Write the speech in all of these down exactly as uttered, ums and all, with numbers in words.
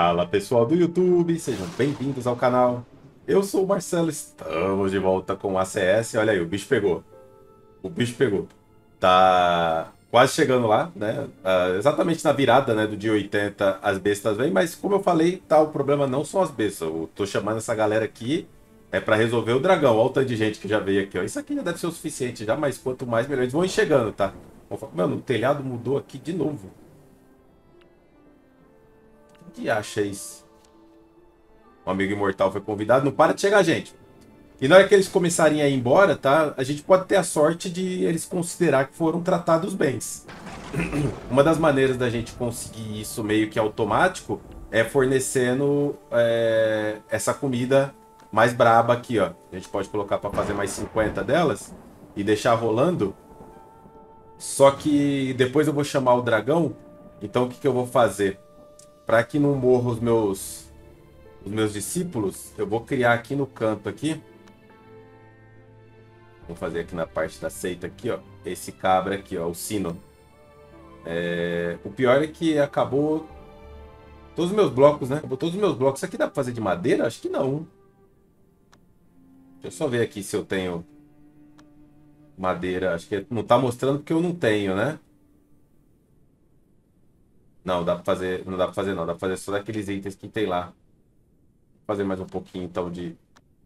Fala pessoal do YouTube, sejam bem-vindos ao canal. Eu sou o Marcelo, estamos de volta com o A C S. Olha aí, o bicho pegou. O bicho pegou. Tá quase chegando lá, né? Ah, exatamente na virada, né, do dia oitenta, as bestas vêm, mas como eu falei, tá, o problema não são as bestas. Eu tô chamando essa galera aqui é para resolver o dragão. Olha o tanto de gente que já veio aqui, ó. Isso aqui já deve ser o suficiente já, mas quanto mais melhor. Eles vão enxergando, tá? Mano, o telhado mudou aqui de novo. O que acha isso? Um amigo imortal foi convidado. Não para de chegar, gente. E na hora que eles começarem a ir embora, tá? A gente pode ter a sorte de eles considerar que foram tratados bens. Uma das maneiras da gente conseguir isso meio que automático é fornecendo é, essa comida mais braba aqui, ó. A gente pode colocar para fazer mais cinquenta delas e deixar rolando. Só que depois eu vou chamar o dragão. Então o que, que eu vou fazer? Para que não morram os meus os meus discípulos, eu vou criar aqui no canto aqui. Vou fazer aqui na parte da seita aqui, ó. Esse cabra aqui, ó, o sino. É... O pior é que acabou todos os meus blocos, né? Acabou todos os meus blocos. Isso aqui dá pra fazer de madeira? Acho que não. Deixa eu só ver aqui se eu tenho madeira. Acho que não tá mostrando porque eu não tenho, né? Não, dá pra fazer. Não dá pra fazer, não. Dá pra fazer só daqueles itens que tem lá. Vou fazer mais um pouquinho, então, de,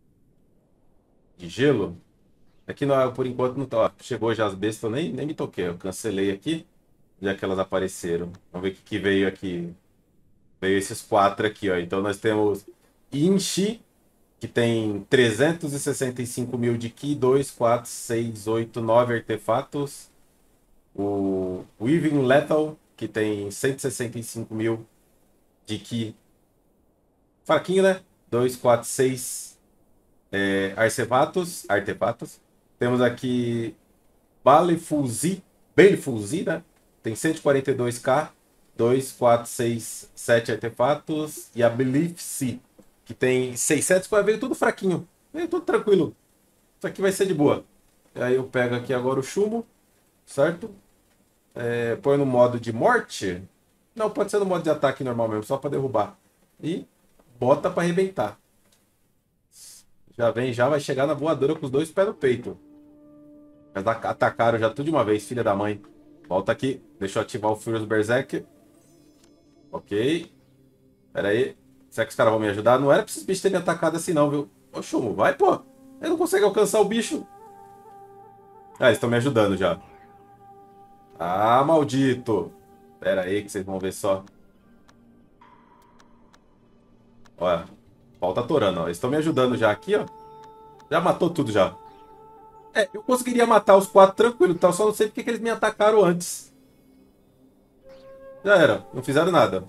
de gelo. Aqui, não, por enquanto, não tá. Ó, chegou já as bestas, eu nem, nem me toquei. Eu cancelei aqui, já que elas apareceram. Vamos ver o que, que veio aqui. Veio esses quatro aqui, ó. Então nós temos Inchi, que tem trezentos e sessenta e cinco mil de Ki, dois, quatro, seis, oito, nove artefatos. O Weaving Lethal, que tem cento e sessenta e cinco mil de Ki. Fraquinho, né? dois, quatro, seis é, artefatos. artefatos. Temos aqui Balefulzi, Balefulzi, né? Tem cento e quarenta e dois K, dois, quatro, seis, sete artefatos. E a Belief-C, que tem seiscentos, veio tudo fraquinho. Veio tudo tranquilo. Isso aqui vai ser de boa. Aí eu pego aqui agora o chumbo, certo? É, põe no modo de morte. Não, pode ser no modo de ataque normal mesmo, só para derrubar. E bota para arrebentar. Já vem, já vai chegar na voadora com os dois pés no peito. Mas atacaram já tudo de uma vez, filha da mãe. Volta aqui. Deixa eu ativar o Furious Berserk. Ok. Pera aí. Será que os caras vão me ajudar? Não era pra esses bichos terem me atacado assim não, viu? Ô, Chumo, vai, pô. Eu não consigo alcançar o bicho. Ah, eles estão me ajudando já. Ah, maldito. Pera aí que vocês vão ver só. Olha. O pau tá atorando, ó. Eles estão me ajudando já aqui, ó. Já matou tudo já. É, eu conseguiria matar os quatro tranquilo, tá? Só não sei porque que eles me atacaram antes. Já era, não fizeram nada.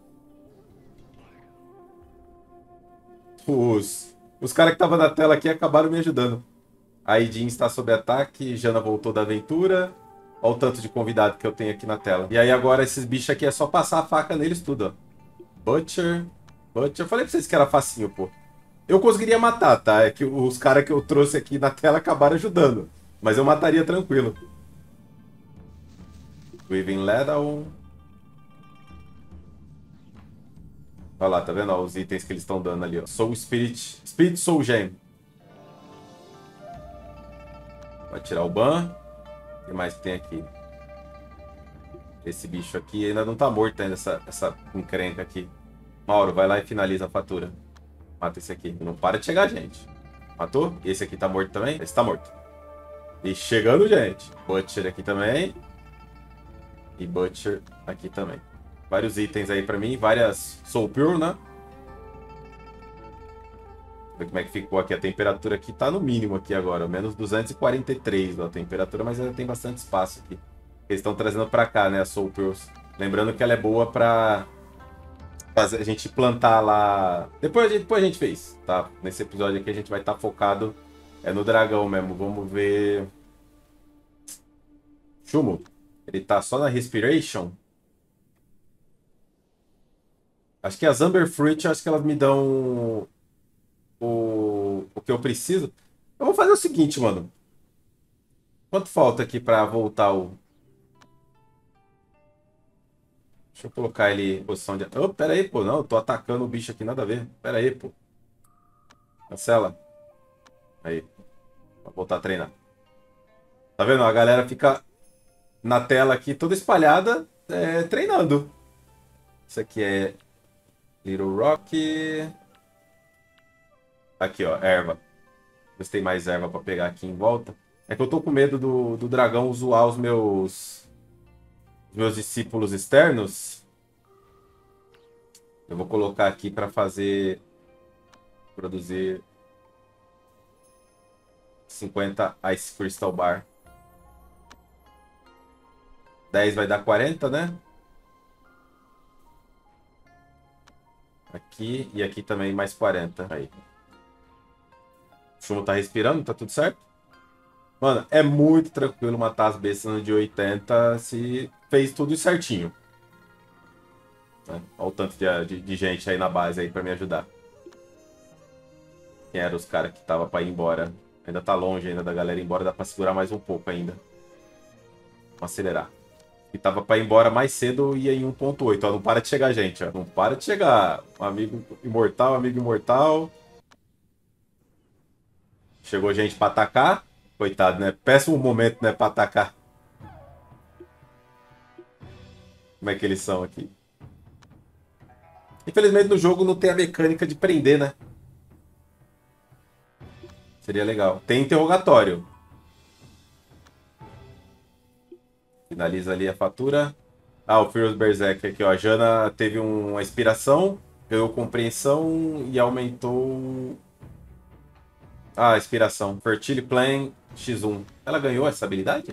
Os, os caras que estavam na tela aqui acabaram me ajudando. A Aidin está sob ataque, Jana voltou da aventura. Olha o tanto de convidado que eu tenho aqui na tela. E aí agora esses bichos aqui é só passar a faca neles tudo, ó. Butcher, Butcher. Eu falei pra vocês que era facinho, pô. Eu conseguiria matar, tá? É que os caras que eu trouxe aqui na tela acabaram ajudando. Mas eu mataria tranquilo. Weaving Lethal. Olha lá, tá vendo? Ó, os itens que eles estão dando ali, ó. Soul Spirit. Spirit Soul Gem. Vai tirar o ban. O que mais que tem aqui? Esse bicho aqui ainda não tá morto ainda, essa, essa encrenca aqui. Mauro, vai lá e finaliza a fatura. Mata esse aqui. Não para de chegar, gente. Matou? Esse aqui tá morto também? Esse tá morto. E chegando, gente. Butcher aqui também. E Butcher aqui também. Vários itens aí pra mim. Várias Soul Pure, né? Ver como é que ficou aqui. A temperatura aqui tá no mínimo aqui agora. Menos duzentos e quarenta e três ó, a temperatura, mas ainda tem bastante espaço aqui. Eles estão trazendo pra cá, né? A Soul Pures. Lembrando que ela é boa pra fazer a gente plantar lá. Depois a gente, depois a gente fez, tá? Nesse episódio aqui a gente vai estar focado é no dragão mesmo. Vamos ver. Chumo. Ele tá só na Respiration. Acho que as Amber Fruit, acho que elas me dão o, o que eu preciso. Eu vou fazer o seguinte, mano. Quanto falta aqui pra voltar o... Deixa eu colocar ele em posição de... Oh, pera aí, pô. Não, eu tô atacando o bicho aqui, nada a ver. Pera aí, pô. Cancela. Aí. Vou voltar a treinar. Tá vendo? A galera fica na tela aqui toda espalhada, é, treinando. Isso aqui é Little Rock. Aqui, ó, erva. Ver se tem mais erva pra pegar aqui em volta. É que eu tô com medo do, do dragão zoar os meus... Os meus discípulos externos. Eu vou colocar aqui pra fazer... Produzir... cinquenta Ice Crystal Bar. dez vai dar quarenta, né? Aqui e aqui também mais quarenta. Aí. O Chumo tá respirando, tá tudo certo? Mano, é muito tranquilo matar as bestas no de oitenta se fez tudo certinho. Né? Olha o tanto de, de, de gente aí na base aí pra me ajudar. Quem eram os caras que tava pra ir embora? Ainda tá longe ainda da galera ir embora, dá pra segurar mais um pouco ainda. Vamos acelerar. E tava pra ir embora mais cedo e ia em um ponto oito. Ó, não para de chegar gente, ó. Não para de chegar. Um amigo imortal, amigo imortal. Chegou gente pra atacar. Coitado, né? Péssimo momento, né, pra atacar. Como é que eles são aqui? Infelizmente no jogo não tem a mecânica de prender, né? Seria legal. Tem interrogatório. Finaliza ali a fatura. Ah, o Furious Berserk aqui, ó. A Jana teve uma inspiração, ganhou compreensão e aumentou... Ah, inspiração. Fertile Plan X um. Ela ganhou essa habilidade?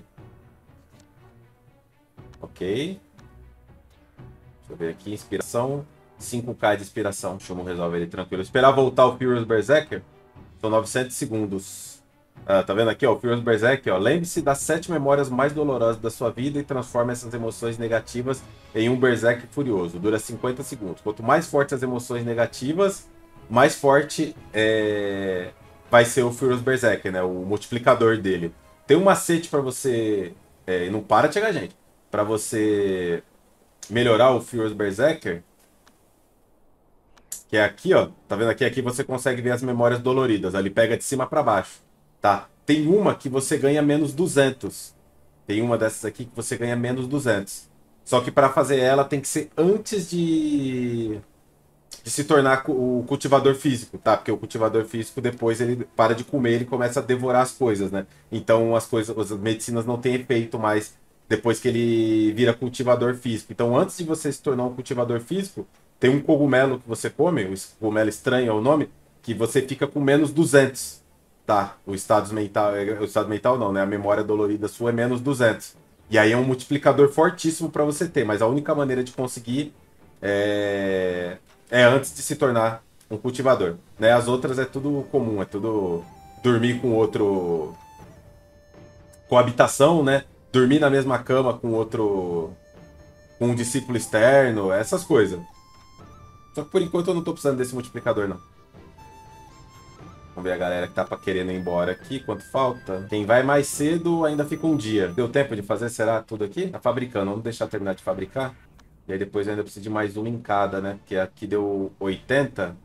Ok. Deixa eu ver aqui. Inspiração. cinco K de inspiração. Deixa eu resolver ele tranquilo. Esperar voltar o Furious Berserker. São novecentos segundos. Ah, tá vendo aqui, ó, o Furious Berserk, ó. Lembre-se das sete memórias mais dolorosas da sua vida e transforme essas emoções negativas em um Berserk furioso. Dura cinquenta segundos. Quanto mais fortes as emoções negativas, mais forte é... vai ser o Furious Berserk, né? O multiplicador dele. Tem um macete pra você... É, e não para de chegar, gente. Pra você melhorar o Furious Berserker. Que é aqui, ó. Tá vendo aqui? Aqui você consegue ver as memórias doloridas. Ali pega de cima pra baixo. Tá? Tem uma que você ganha menos duzentos. Tem uma dessas aqui que você ganha menos duzentos. Só que para fazer ela tem que ser antes de... de se tornar o cultivador físico, tá? Porque o cultivador físico depois ele para de comer, ele começa a devorar as coisas, né? Então as coisas, as medicinas não têm efeito mais depois que ele vira cultivador físico. Então antes de você se tornar um cultivador físico, tem um cogumelo que você come, o cogumelo estranho é o nome, que você fica com menos duzentos. Tá, o estado mental, o estado mental não, né? A memória dolorida sua é menos duzentos. E aí é um multiplicador fortíssimo para você ter, mas a única maneira de conseguir é... é antes de se tornar um cultivador, né? As outras é tudo comum, é tudo dormir com outro... coabitação, né? Dormir na mesma cama com outro... com um discípulo externo, essas coisas. Só que por enquanto eu não tô precisando desse multiplicador, não. Vamos ver a galera que tá pra querendo ir embora aqui. Quanto falta? Quem vai mais cedo ainda fica um dia. Deu tempo de fazer, será, tudo aqui? Tá fabricando. Vamos deixar terminar de fabricar. E aí depois ainda precisa de mais uma em cada, né? Porque aqui deu oitenta.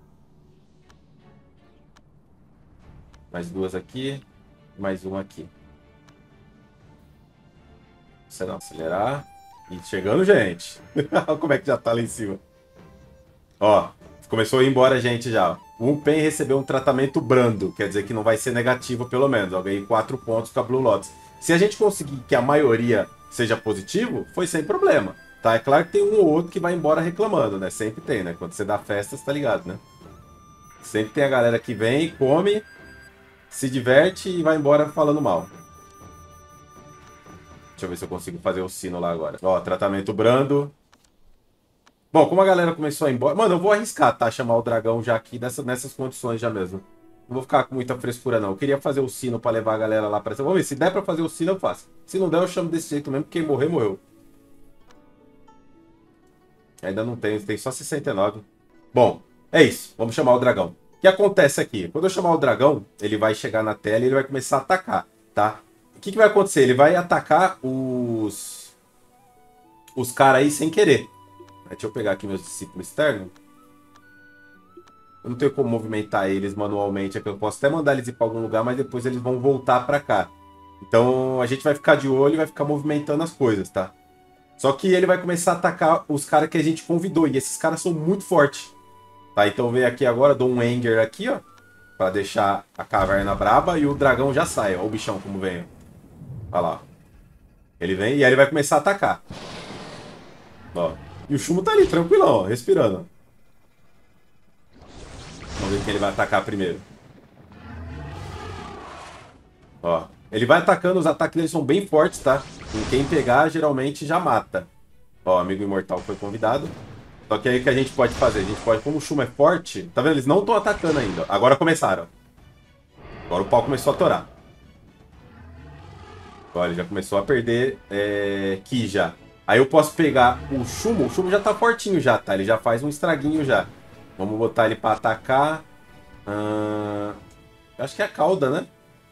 Mais duas aqui. Mais uma aqui. Você não acelerar. E chegando, gente. Olha como é que já tá lá em cima. Ó, começou a ir embora a gente já. O Pen recebeu um tratamento brando, quer dizer que não vai ser negativo pelo menos. Eu ganhei quatro pontos com a Blue Lotus. Se a gente conseguir que a maioria seja positivo, foi sem problema. Tá? É claro que tem um ou outro que vai embora reclamando, né? Sempre tem, né? Quando você dá festa, você tá ligado, né? Sempre tem a galera que vem, come, se diverte e vai embora falando mal. Deixa eu ver se eu consigo fazer o sino lá agora. Ó, tratamento brando. Bom, como a galera começou a ir embora... Mano, eu vou arriscar, tá? Chamar o dragão já aqui nessa, nessas condições já mesmo. Não vou ficar com muita frescura, não. Eu queria fazer o sino pra levar a galera lá pra cima. Vamos ver, se der pra fazer o sino, eu faço. Se não der, eu chamo desse jeito mesmo, porque quem morrer, morreu. Ainda não tem, tem só sessenta e nove. Bom, é isso. Vamos chamar o dragão. O que acontece aqui? Quando eu chamar o dragão, ele vai chegar na tela e ele vai começar a atacar, tá? O que, que vai acontecer? Ele vai atacar os... os caras aí sem querer. Deixa eu pegar aqui meus discípulos externos. Eu não tenho como movimentar eles manualmente. É que eu posso até mandar eles ir para algum lugar, mas depois eles vão voltar para cá. Então a gente vai ficar de olho e vai ficar movimentando as coisas, tá? Só que ele vai começar a atacar os caras que a gente convidou. E esses caras são muito fortes. Tá? Então vem aqui agora, dou um Anger aqui, ó. Pra deixar a caverna braba. E o dragão já sai, ó. O bichão como vem, ó. Olha lá. Ele vem e aí ele vai começar a atacar. Ó. E o Shumo tá ali, tranquilão, ó. Respirando. Vamos ver quem ele vai atacar primeiro. Ó. Ele vai atacando, os ataques dele são bem fortes, tá? E quem pegar, geralmente, já mata. Ó, amigo imortal foi convidado. Só que aí o que a gente pode fazer? A gente pode, como o Shumo é forte... Tá vendo? Eles não estão atacando ainda. Agora começaram. Agora o pau começou a torar. Olha, ele já começou a perder é, Ki já. Aí eu posso pegar o Shumo. O Shumo já tá fortinho já, tá? Ele já faz um estraguinho já. Vamos botar ele pra atacar. Hum, acho que é a cauda, né?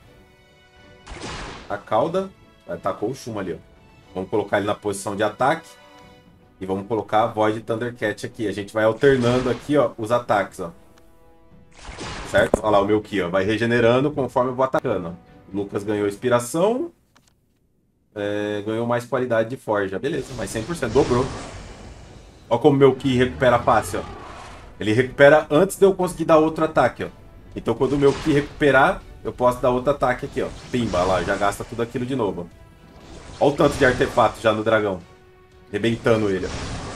A cauda. Atacou o Shumo ali, ó. Vamos colocar ele na posição de ataque. E vamos colocar a Void Thundercat aqui. A gente vai alternando aqui, ó, os ataques, ó. Certo? Olha lá o meu Ki, ó. Vai regenerando conforme eu vou atacando, ó. O Lucas ganhou inspiração. É, ganhou mais qualidade de forja. Beleza, mais cem por cento. Dobrou. Olha como meu Ki recupera fácil, ó. Ele recupera antes de eu conseguir dar outro ataque, ó. Então quando o meu Ki recuperar, eu posso dar outro ataque aqui, ó. Pimba, lá, já gasta tudo aquilo de novo. Olha o tanto de artefato já no dragão. Rebentando ele, ó.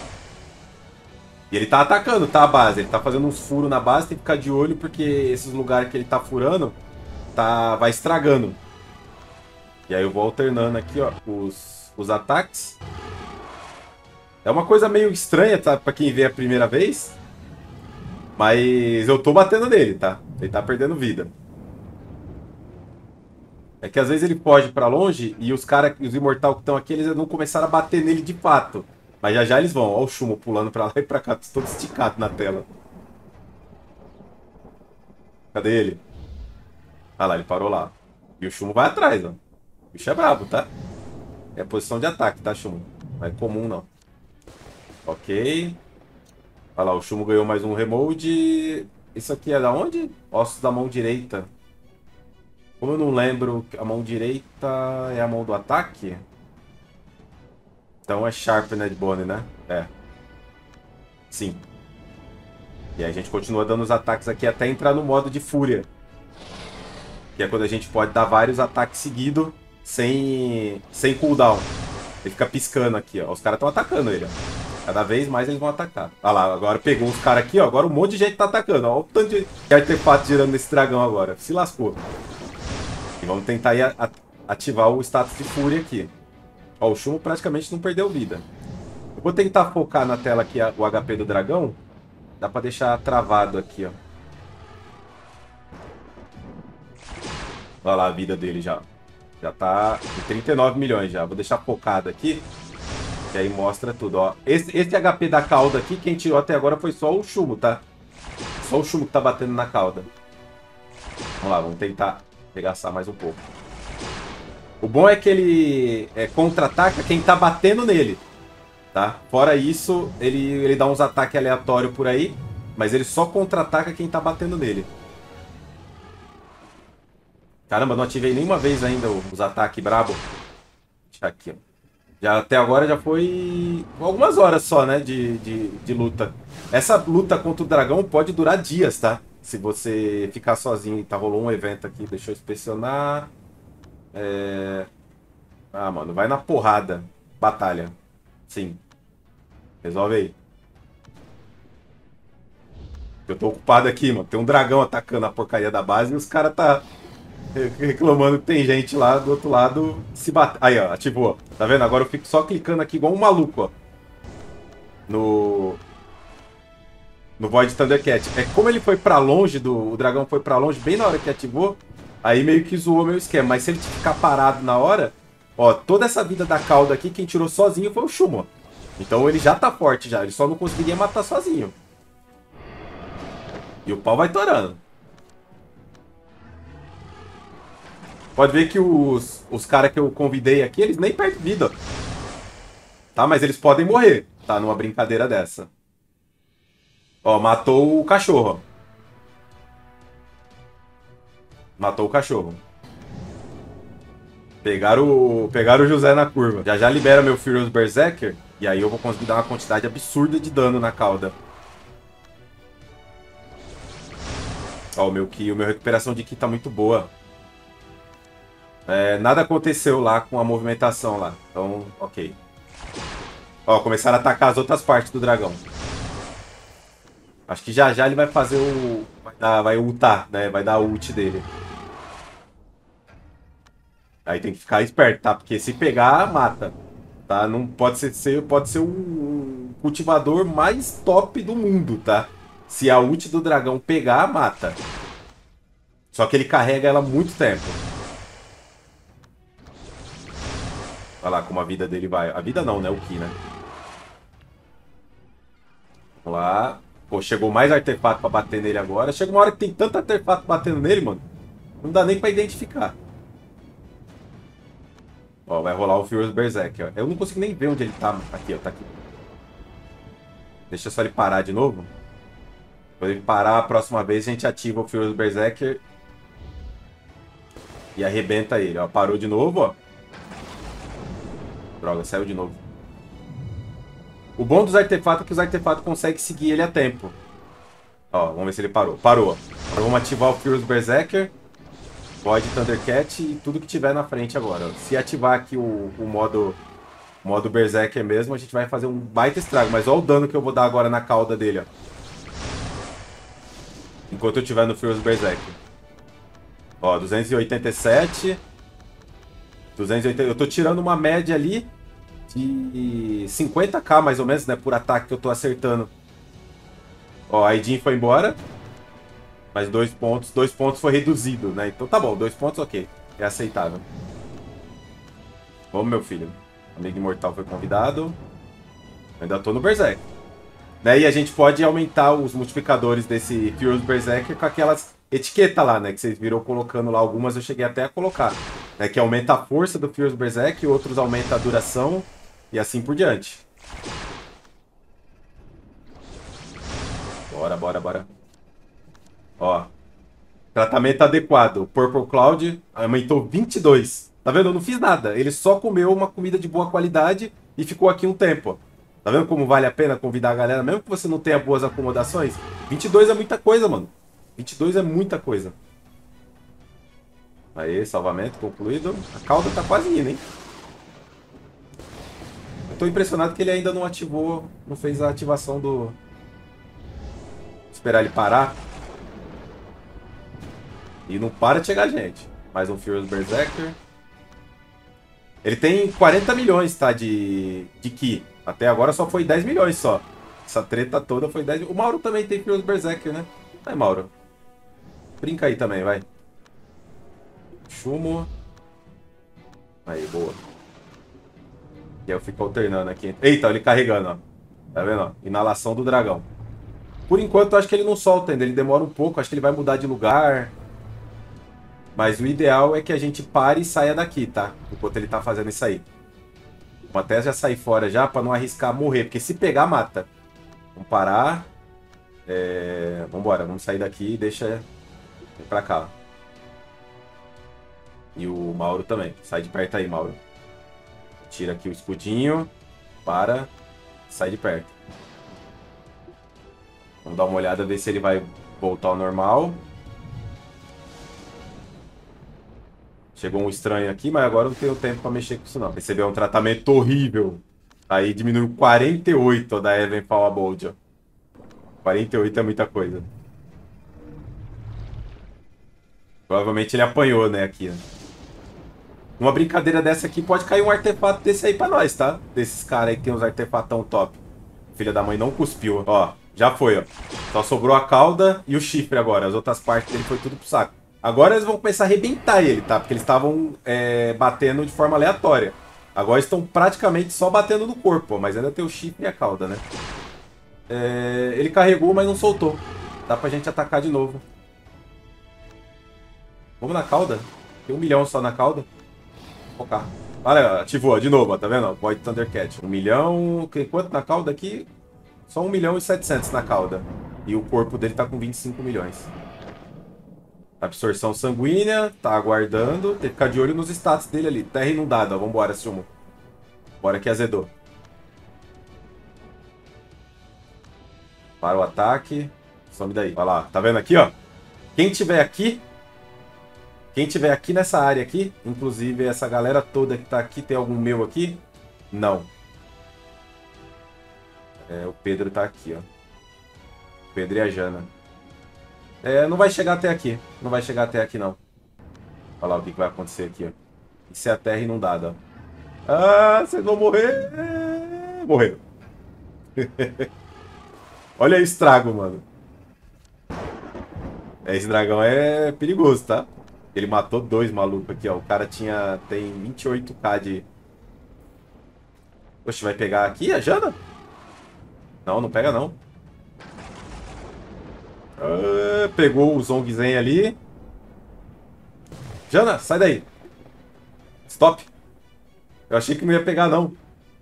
E ele tá atacando, tá, a base. Ele tá fazendo uns furos na base, tem que ficar de olho, porque esses lugares que ele tá furando, tá... vai estragando. E aí eu vou alternando aqui, ó, os, os ataques. É uma coisa meio estranha, tá, pra quem vê a primeira vez. Mas eu tô batendo nele, tá? Ele tá perdendo vida. É que às vezes ele foge pra longe e os caras, os imortais que estão aqui, eles não começaram a bater nele de fato. Mas já já eles vão. Olha o Shumo pulando pra lá e pra cá, todo esticado na tela. Cadê ele? Ah lá, ele parou lá. E o Shumo vai atrás, ó. O bicho é brabo, tá? É posição de ataque, tá, Shumo? Não é comum, não. Ok. Olha lá, o Shumo ganhou mais um remold. Isso aqui é da onde? Ossos da mão direita. Como eu não lembro, a mão direita é a mão do ataque? Então é Sharpened Bone, né? É. Sim. E aí a gente continua dando os ataques aqui até entrar no modo de fúria. Que é quando a gente pode dar vários ataques seguidos sem, sem cooldown. Ele fica piscando aqui, ó. Os caras estão atacando ele, ó. Cada vez mais eles vão atacar. Olha lá, agora pegou uns caras aqui, ó. Agora um monte de gente tá atacando. Olha o tanto de artefato girando nesse dragão agora. Se lascou. E vamos tentar ir a, a, ativar o status de fúria aqui. Ó, o Shumo praticamente não perdeu vida. Eu vou tentar focar na tela aqui a, o H P do dragão. Dá pra deixar travado aqui, ó. Olha lá a vida dele já. Já tá em trinta e nove milhões já. Vou deixar focado aqui. Que aí mostra tudo, ó. Esse, esse H P da cauda aqui, quem tirou até agora foi só o Shumo, tá? Só o Shumo que tá batendo na cauda. Vamos lá, vamos tentar regaçar mais um pouco. O bom é que ele é, contra-ataca quem tá batendo nele, tá? Fora isso, ele, ele dá uns ataques aleatórios por aí, mas ele só contra-ataca quem tá batendo nele. Caramba, não ativei nenhuma vez ainda os ataques brabo. Deixa aqui, ó. Já, até agora já foi algumas horas só, né, de, de, de luta. Essa luta contra o dragão pode durar dias, tá? Se você ficar sozinho. Tá, rolou um evento aqui, deixa eu inspecionar. É... Ah, mano, vai na porrada. Batalha. Sim. Resolve aí. Eu tô ocupado aqui, mano. Tem um dragão atacando a porcaria da base e os caras tá reclamando que tem gente lá do outro lado se bater. Aí, ó, ativou. Tá vendo? Agora eu fico só clicando aqui igual um maluco, ó. No... No Void Thundercat. É como ele foi pra longe, do... o dragão foi pra longe bem na hora que ativou, aí meio que zoou meu esquema. Mas se ele ficar parado na hora, ó, toda essa vida da cauda aqui, quem tirou sozinho foi o Shumo. Então ele já tá forte já, ele só não conseguiria matar sozinho. E o pau vai torando. Pode ver que os, os caras que eu convidei aqui, eles nem perdem vida. tá? Mas eles podem morrer, tá? Numa brincadeira dessa. Ó, matou o cachorro. Matou o cachorro. Pegaram o, pegaram o José na curva. Já já libera meu Furious Berserker. E aí eu vou conseguir dar uma quantidade absurda de dano na cauda. Ó, o meu Ki, o meu recuperação de Ki tá muito boa. É, nada aconteceu lá com a movimentação lá. Então, ok. Ó, começaram a atacar as outras partes do dragão. Acho que já já ele vai fazer o... Vai, dar, vai ultar, né? Vai dar a ult dele. Aí tem que ficar esperto, tá? Porque se pegar, mata. Tá? Não pode ser, pode ser um cultivador mais top do mundo, tá? Se a ult do dragão pegar, mata. Só que ele carrega ela muito tempo. Olha lá como a vida dele vai. A vida não, né? O Ki, né? Vamos lá. Pô, chegou mais artefato pra bater nele agora. Chega uma hora que tem tanto artefato batendo nele, mano. Não dá nem pra identificar. Ó, vai rolar o Furious Berserk, ó. Eu não consigo nem ver onde ele tá. Aqui, ó, tá aqui. Deixa só ele parar de novo. Quando ele parar, a próxima vez a gente ativa o Furious Berserker. E arrebenta ele, ó. Parou de novo, ó. Droga, saiu de novo. O bom dos artefatos é que os artefatos conseguem seguir ele a tempo. Ó, vamos ver se ele parou. Parou. Agora vamos ativar o Furious Berserker. Void Thundercat e tudo que tiver na frente agora. Se ativar aqui o, o modo o modo Berserker mesmo, a gente vai fazer um baita estrago. Mas olha o dano que eu vou dar agora na cauda dele, ó. Enquanto eu estiver no Furious Berserker. Ó, duzentos e oitenta e sete. duzentos e oitenta. Eu tô tirando uma média ali de cinquenta k mais ou menos, né? Por ataque que eu tô acertando. Ó, a Aidin foi embora. Mas dois pontos, dois pontos foi reduzido, né? Então tá bom, dois pontos ok. É aceitável. Vamos, meu filho. Amigo Imortal foi convidado. Ainda tô no Berserk. Né? E a gente pode aumentar os multiplicadores desse Furious Berserker com aquelas etiquetas lá, né? Que vocês viram colocando lá. Algumas eu cheguei até a colocar. Né? Que aumenta a força do Furious Berserk, outros aumenta a duração e assim por diante. Bora, bora, bora. Ó, tratamento adequado. Purple Cloud aumentou vinte e dois. Tá vendo? Eu não fiz nada. Ele só comeu uma comida de boa qualidade e ficou aqui um tempo. Tá vendo como vale a pena convidar a galera? Mesmo que você não tenha boas acomodações. vinte e dois é muita coisa, mano. vinte e dois é muita coisa. Aí, salvamento concluído. A cauda tá quase indo, hein? Eu tô impressionado que ele ainda não ativou, não fez a ativação do... Vou esperar ele parar. E não para de chegar gente. Mais um Furious Berserker. Ele tem quarenta milhões, tá? De, de Ki. Até agora só foi dez milhões só. Essa treta toda foi dez. O Mauro também tem Furious Berserker, né? Vai, Mauro. Brinca aí também, vai. Chumo. Aí, boa. E aí eu fico alternando aqui. Eita, ele carregando, ó. Tá vendo, ó? Inalação do dragão. Por enquanto, eu acho que ele não solta ainda. Ele demora um pouco. Acho que ele vai mudar de lugar. Mas o ideal é que a gente pare e saia daqui, tá? Enquanto ele tá fazendo isso aí. Vamos até já sair fora já, pra não arriscar morrer. Porque se pegar, mata. Vamos parar. É... Vambora, vamos sair daqui e deixa... Vem pra cá. E o Mauro também. Sai de perto aí, Mauro. Tira aqui o escudinho. Para. Sai de perto. Vamos dar uma olhada, ver se ele vai voltar ao normal. Chegou um estranho aqui, mas agora eu não tenho tempo pra mexer com isso não. Recebeu um tratamento horrível. Aí diminuiu quarenta e oito ó, da Even Powerbolt, ó. quarenta e oito é muita coisa. Provavelmente ele apanhou, né, aqui. Né? Uma brincadeira dessa aqui pode cair um artefato desse aí pra nós, tá? Desses caras aí que tem uns artefatão top. Filha da mãe não cuspiu. Ó, já foi, ó. Só sobrou a cauda e o chifre agora. As outras partes dele foi tudo pro saco. Agora eles vão começar a arrebentar ele, tá? Porque eles estavam é, batendo de forma aleatória. Agora estão praticamente só batendo no corpo, ó, mas ainda tem o chifre e a cauda, né? É, ele carregou, mas não soltou. Dá pra gente atacar de novo. Vamos na cauda. Tem um milhão só na cauda. Vou focar. Olha, ativou de novo, ó, tá vendo? Void Thundercat. Um milhão... Quanto na cauda aqui? Só um milhão e setecentos na cauda. E o corpo dele tá com vinte e cinco milhões. Absorção sanguínea, tá aguardando. Tem que ficar de olho nos status dele ali. Terra inundada, ó. Vambora, Sumo. Bora que azedou. Para o ataque. Some daí. Olha lá, tá vendo aqui, ó? Quem tiver aqui... Quem tiver aqui nessa área aqui, inclusive essa galera toda que tá aqui, tem algum meu aqui? Não. É, o Pedro tá aqui, ó. O Pedro e a Jana. É, não vai chegar até aqui. Não vai chegar até aqui, não. Olha lá o que, que vai acontecer aqui, ó. Isso é a terra inundada, ó. Ah, vocês vão morrer. Morreu. Olha aí o estrago, mano. Esse dragão é perigoso, tá? Ele matou dois malucos aqui, ó. O cara tinha... tem vinte e oito K de... Poxa, vai pegar aqui a Jana? Não, não pega não. Ah, pegou o Zongzen ali. Jana, sai daí. Stop. Eu achei que não ia pegar, não.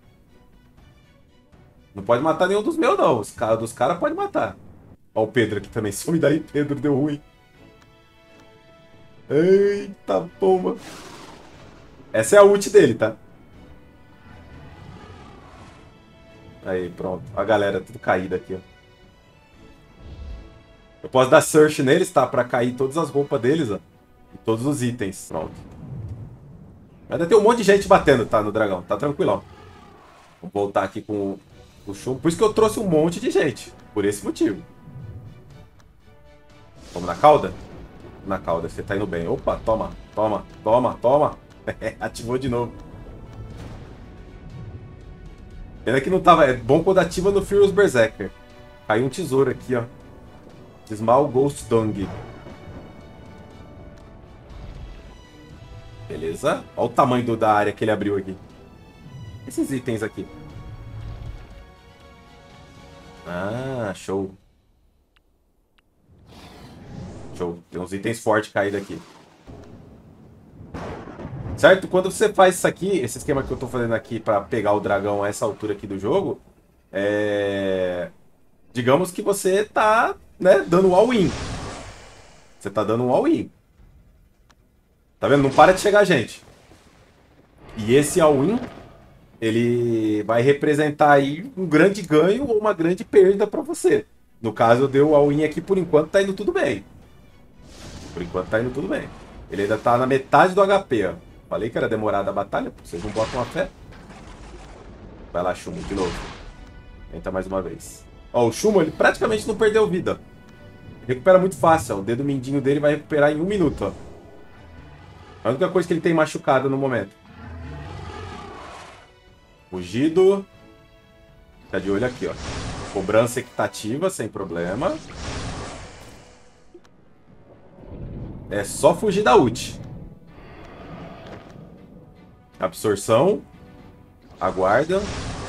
Não pode matar nenhum dos meus, não. Os caras dos caras podem matar. Ó o Pedro aqui também. Some daí, Pedro. Deu ruim. Eita, pomba. Essa é a ult dele, tá? Aí, pronto. A galera tudo caída aqui, ó. Eu posso dar search neles, tá? Pra cair todas as roupas deles, ó. E todos os itens. Pronto. Ainda tem um monte de gente batendo, tá? No dragão. Tá tranquilão. Vou voltar aqui com o chumbo. Por isso que eu trouxe um monte de gente. Por esse motivo. Vamos na cauda? Na cauda, você tá indo bem. Opa, toma, toma, toma, toma. Ativou de novo. Pena que não tava... É bom quando ativa no Furious Berserker. Caiu um tesouro aqui, ó. Small Ghost Dung. Beleza. Olha o tamanho do, da área que ele abriu aqui. Esses itens aqui. Ah, show. Show. Tem uns itens fortes caídos aqui. Certo? Quando você faz isso aqui, esse esquema que eu tô fazendo aqui pra pegar o dragão a essa altura aqui do jogo, é... digamos que você tá, né, dando um all-in. Você tá dando um all-in. Tá vendo? Não para de chegar gente. E esse all-in, ele vai representar aí um grande ganho ou uma grande perda pra você. No caso, eu dei o all-in aqui, por enquanto tá indo tudo bem. Por enquanto tá indo tudo bem. Ele ainda tá na metade do H P, ó. Falei que era demorada a batalha, vocês não botam a fé. Vai lá, Shumo, de novo. Tenta mais uma vez. Ó, o Shumo, ele praticamente não perdeu vida. Recupera muito fácil, ó. O dedo mindinho dele vai recuperar em um minuto, ó. A única coisa que ele tem machucado no momento. Fugido. Fica de olho aqui, ó. Cobrança equitativa, sem problema. É só fugir da ult. Absorção. Aguarda.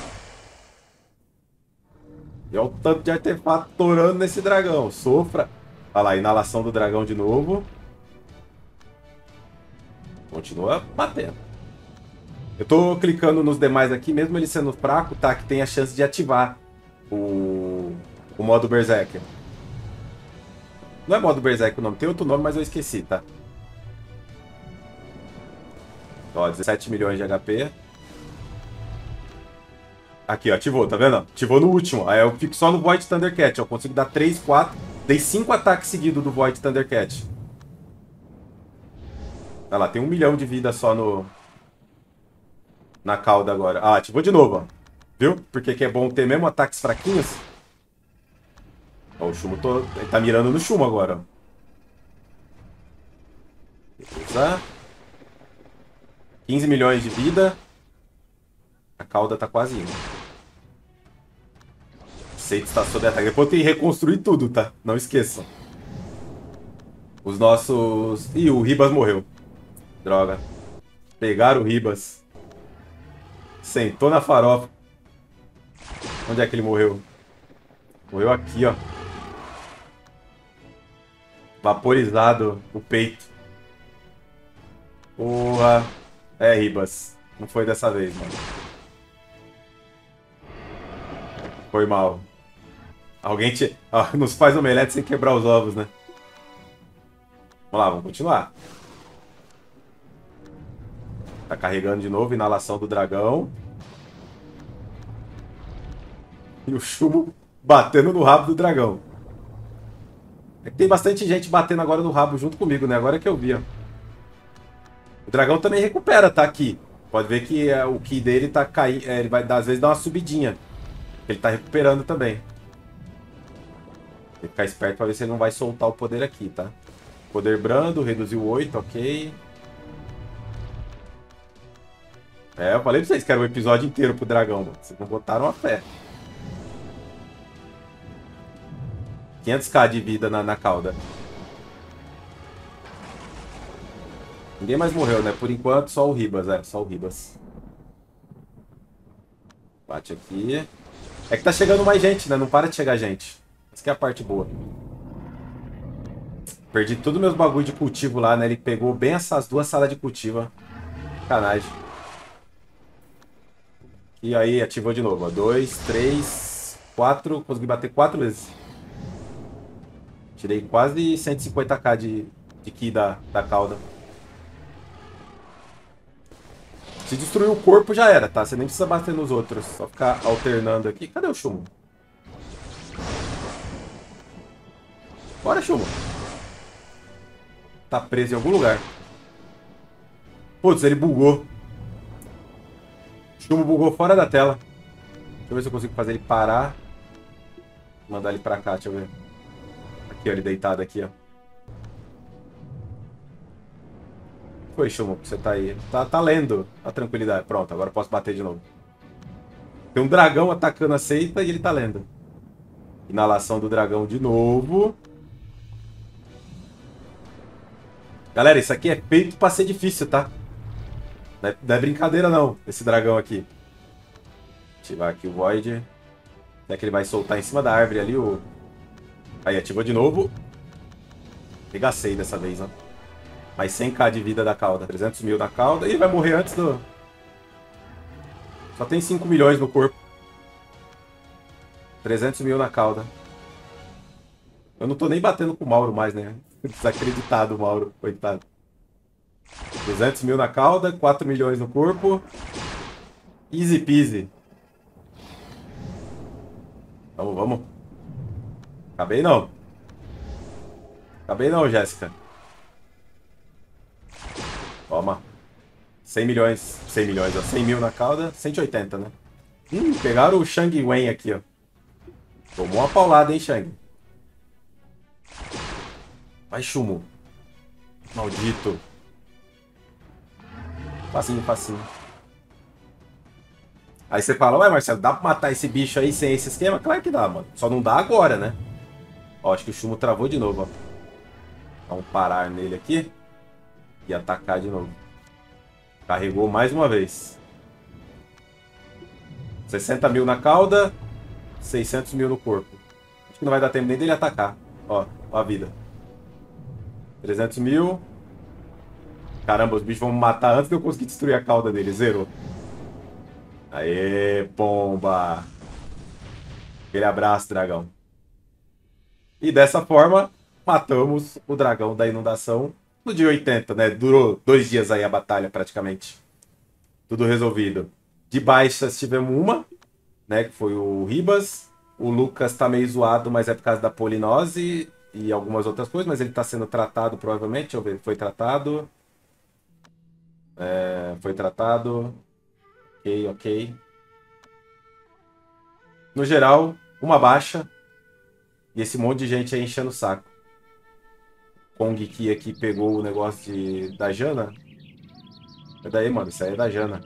E olha o tanto de artefato torando nesse dragão. Sofra. Olha lá, inalação do dragão de novo. Continua batendo. Eu tô clicando nos demais aqui, mesmo ele sendo fraco, tá? Que tem a chance de ativar o, o modo Berserker. Não é modo Berserker o nome, tem outro nome, mas eu esqueci, tá? Ó, dezessete milhões de H P. Aqui, ó, ativou, tá vendo? Ativou no último. Aí eu fico só no Void Thundercat, ó. Eu consigo dar três, quatro. Dei cinco ataques seguidos do Void Thundercat. Olha lá, tem um milhão de vida só no... na cauda agora. Ah, ativou de novo, ó. Viu? Porque que é bom ter mesmo ataques fraquinhos. Ó, o Shumo tô... ele tá mirando no Shumo agora, ó. Beleza. quinze milhões de vida. A cauda tá quase indo. Seito está sob ataque. Depois tem que reconstruir tudo, tá? Não esqueçam. Os nossos... Ih, o Ribas morreu. Droga. Pegaram o Ribas. Sentou na farofa. Onde é que ele morreu? Morreu aqui, ó. Vaporizado o peito. Porra. É, Ribas. Não foi dessa vez, mano. Foi mal. Alguém te... ah, nos faz omelete sem quebrar os ovos, né? Vamos lá, vamos continuar. Tá carregando de novo, inalação do dragão. E o chumbo batendo no rabo do dragão. É que tem bastante gente batendo agora no rabo junto comigo, né? Agora que eu vi, ó. O dragão também recupera, tá aqui. Pode ver que é, o ki dele tá caindo. É, ele vai às vezes dar uma subidinha. Ele tá recuperando também. Tem que ficar esperto pra ver se ele não vai soltar o poder aqui, tá? Poder brando, reduziu oito, ok. É, eu falei pra vocês que era o episódio inteiro pro dragão, mano. Vocês não botaram a fé. quinhentos k de vida na, na cauda. Ninguém mais morreu, né? Por enquanto, só o Ribas, é. Só o Ribas. Bate aqui. É que tá chegando mais gente, né? Não para de chegar gente. Essa que é a parte boa. Perdi todos meus bagulho de cultivo lá, né? Ele pegou bem essas duas salas de cultivo. Sacanagem. E aí, ativou de novo. Dois, três, quatro. Consegui bater quatro vezes. Tirei quase cento e cinquenta k de, de ki da, da cauda. Se destruir o corpo já era, tá? Você nem precisa bater nos outros. Só ficar alternando aqui. Cadê o Shumo? Bora, Shumo. Tá preso em algum lugar. Putz, ele bugou. O Shumo bugou fora da tela. Deixa eu ver se eu consigo fazer ele parar. Mandar ele pra cá, deixa eu ver. Aqui, ó, ele deitado aqui, ó. Foi, Shumo, que você tá aí. Tá, tá lendo a tranquilidade. Pronto, agora eu posso bater de novo. Tem um dragão atacando a seita e ele tá lendo. Inalação do dragão de novo. Galera, isso aqui é feito pra ser difícil, tá? Não é, não é brincadeira, não, esse dragão aqui. Ativar aqui o Void. Até que ele vai soltar em cima da árvore ali o... Aí, ativou de novo. Regacei dessa vez, ó. Mais cem k de vida da cauda. trezentos mil na cauda. E ele vai morrer antes do... Só tem cinco milhões no corpo. trezentos mil na cauda. Eu não tô nem batendo com o Mauro mais, né? Desacreditado o Mauro, coitado. duzentos mil na cauda, quatro milhões no corpo. Easy peasy. Vamos, vamos. Acabei não. Acabei não, Jéssica. Toma. cem milhões. cem milhões, ó. cem mil na cauda, cento e oitenta, né? Hum, pegaram o Shang Wen aqui, ó. Tomou uma paulada, hein, Shang? Vai, Shumo. Maldito. Facinho, facinho. Aí você fala, ué, Marcelo, dá pra matar esse bicho aí sem esse esquema? Claro que dá, mano. Só não dá agora, né? Ó, acho que o Shumo travou de novo, ó. Vamos parar nele aqui. E atacar de novo. Carregou mais uma vez. sessenta mil na cauda. seiscentos mil no corpo. Acho que não vai dar tempo nem dele atacar. Ó, ó a vida. trezentos mil. Caramba, os bichos vão me matar antes de eu conseguir destruir a cauda dele. Zerou. Aê, pomba. Aquele abraço, dragão. E dessa forma, matamos o dragão da inundação no dia oitenta, né? Durou dois dias aí a batalha, praticamente. Tudo resolvido. De baixas tivemos uma, né? Que foi o Ribas. O Lucas tá meio zoado, mas é por causa da polinose e algumas outras coisas, mas ele tá sendo tratado, provavelmente. Deixa eu ver, foi tratado. É, foi tratado. Ok, ok. No geral, uma baixa. E esse monte de gente aí enchendo o saco. Kong Ki aqui pegou o negócio de, da Jana. É daí, mano. Isso aí é da Jana.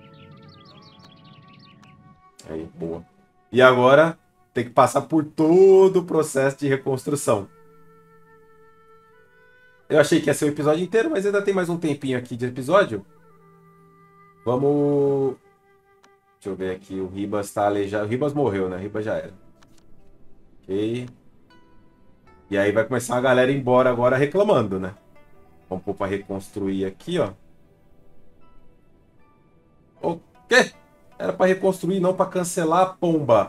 Aí, boa. E agora tem que passar por todo o processo de reconstrução. Eu achei que ia ser o episódio inteiro, mas ainda tem mais um tempinho aqui de episódio. Vamos... Deixa eu ver aqui. O Ribas tá aleijado. O Ribas morreu, né? O Ribas já era. Ok. E aí vai começar a galera ir embora agora reclamando, né? Vamos pôr pra reconstruir aqui, ó. Quê? Era pra reconstruir, não pra cancelar, pomba.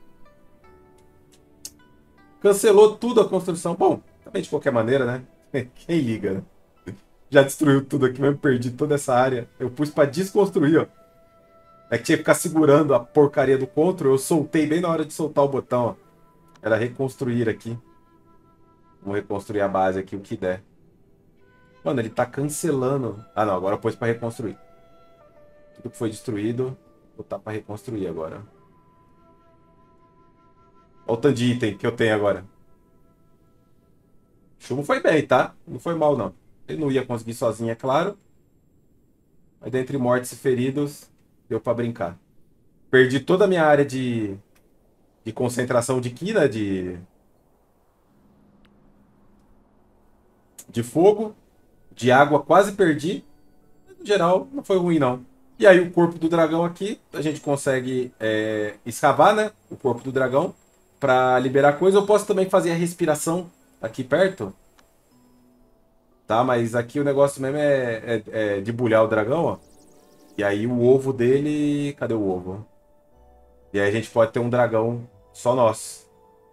Cancelou tudo a construção. Bom, também de qualquer maneira, né? Quem liga, né? Já destruiu tudo aqui mesmo, perdi toda essa área. Eu pus pra desconstruir, ó. É que tinha que ficar segurando a porcaria do control. Eu soltei bem na hora de soltar o botão, ó. Era reconstruir aqui. Vamos reconstruir a base aqui, o que der. Mano, ele tá cancelando. Ah, não. Agora eu pus pra reconstruir. Tudo que foi destruído, vou botar pra reconstruir agora. Olha o tanto de item que eu tenho agora. O Chumo foi bem, tá? Não foi mal, não. Ele não ia conseguir sozinho, é claro. Mas dentre mortes e feridos, deu pra brincar. Perdi toda a minha área de, de concentração de ki, né? De, de fogo. De água quase perdi. No geral, não foi ruim, não. E aí o corpo do dragão aqui, a gente consegue é, escavar, né? O corpo do dragão para liberar coisa. Eu posso também fazer a respiração aqui perto. Tá? Mas aqui o negócio mesmo é, é, é debulhar o dragão, ó. E aí o ovo dele... Cadê o ovo? E aí a gente pode ter um dragão só nós.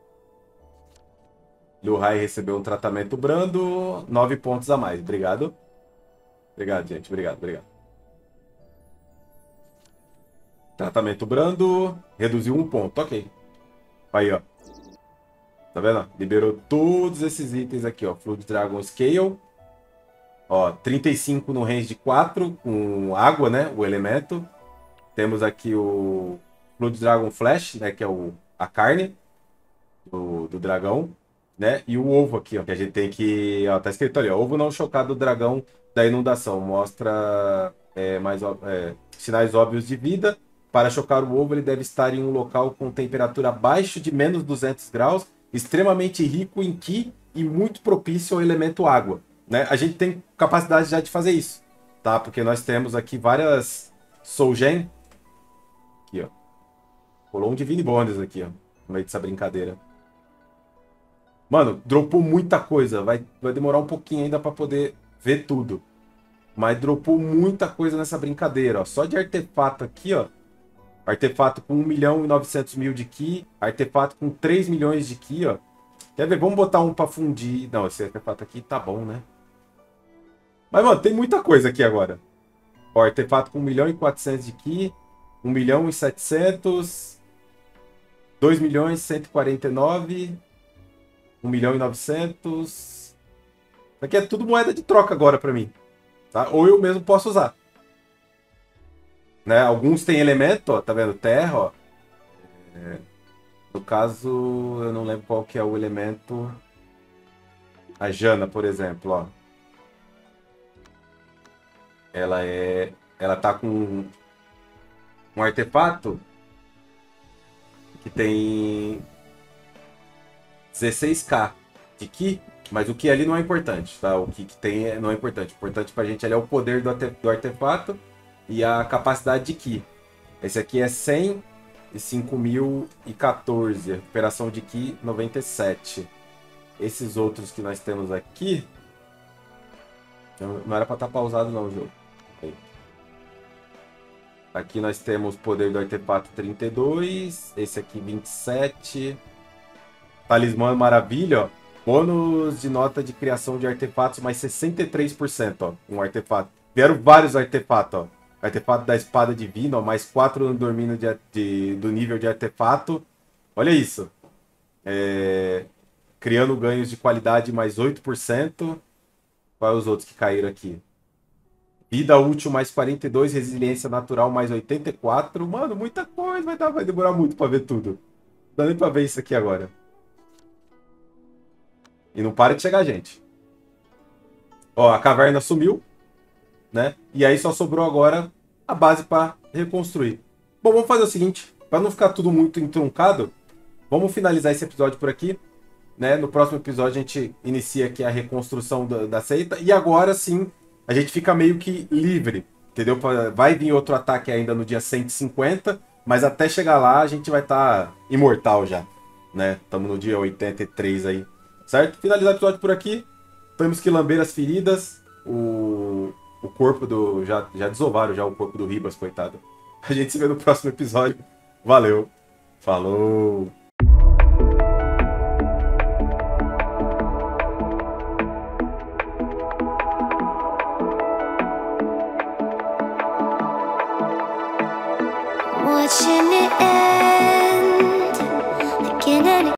Liu Hai recebeu um tratamento brando. Nove pontos a mais. Obrigado. Obrigado, gente. Obrigado, obrigado. Tratamento brando. Reduziu um ponto. Ok. Aí, ó. Tá vendo? Liberou todos esses itens aqui, ó. Flood Dragon Scale. Ó, trinta e cinco no range de quatro, com água, né? O elemento. Temos aqui o Flood Dragon Flash, né? Que é o, a carne do, do dragão, né? E o ovo aqui, ó. Que a gente tem que... Ó, tá escrito ali, ó. Ovo não chocado do dragão da inundação. Mostra é, mais, é, sinais óbvios de vida. Para chocar o ovo, ele deve estar em um local com temperatura abaixo de menos duzentos graus, extremamente rico em Ki e muito propício ao elemento água. Né? A gente tem capacidade já de fazer isso, tá? Porque nós temos aqui várias Soul Gem. Aqui, ó. Rolou um Divine Bonds aqui, ó. No meio dessa brincadeira. Mano, dropou muita coisa. Vai, vai demorar um pouquinho ainda pra poder ver tudo. Mas dropou muita coisa nessa brincadeira, ó. Só de artefato aqui, ó. Artefato com um milhão e novecentos mil de Ki. Artefato com três milhões de Ki, ó. Quer ver? Vamos botar um pra fundir. Não, esse artefato aqui tá bom, né? Mas, mano, tem muita coisa aqui agora. Ó, artefato com um milhão e quatrocentos de Ki. um milhão e setecentos. dois milhões e cento e quarenta e nove. um milhão e novecentos. Isso aqui é tudo moeda de troca agora pra mim. Tá? Ou eu mesmo posso usar. Né? Alguns têm elemento, ó, tá vendo? Terra, ó. É, no caso, eu não lembro qual que é o elemento. A Jana, por exemplo, ó. Ela é, ela tá com um artefato que tem dezesseis K de Ki, mas o Ki ali não é importante, tá? O Ki que tem não é importante. O importante pra gente ali é o poder do, do artefato e a capacidade de Ki. Esse aqui é cem e cinco mil e quatorze. Recuperação de Ki noventa e sete. Esses outros que nós temos aqui... Não era pra estar pausado não, jogo. Aí. Aqui nós temos poder do artefato trinta e dois. Esse aqui vinte e sete. Talismã maravilha, ó. Bônus de nota de criação de artefatos mais sessenta e três por cento, ó. Um artefato. Vieram vários artefatos, ó. Artefato da espada divina, ó. Mais quatro no domínio de, de, do nível de artefato. Olha isso. É... Criando ganhos de qualidade mais oito por cento. Quais os outros que caíram aqui? Vida útil mais quarenta e dois, resiliência natural mais oitenta e quatro. Mano, muita coisa. Vai, dar, vai demorar muito pra ver tudo. Não dá nem pra ver isso aqui agora. E não para de chegar gente. Ó, a caverna sumiu, né? E aí só sobrou agora a base pra reconstruir. Bom, vamos fazer o seguinte. Pra não ficar tudo muito entroncado, vamos finalizar esse episódio por aqui. Né? No próximo episódio a gente inicia aqui a reconstrução da, da seita. E agora sim, a gente fica meio que livre. Entendeu? Vai vir outro ataque ainda no dia cento e cinquenta. Mas até chegar lá a gente vai estar tá imortal já. Né? Estamos no dia oitenta e três aí. Certo? Finalizar o episódio por aqui. Temos que lamber as feridas. O, o corpo do... Já, já desovaram já o corpo do Ribas, coitado. A gente se vê no próximo episódio. Valeu. Falou. Watching it end.